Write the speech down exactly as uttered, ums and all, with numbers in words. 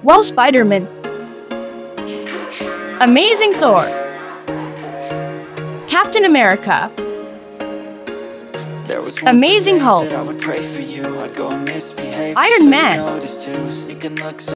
Well, Spider-Man. Amazing Thor. Captain America. Amazing Hulk. Iron Man.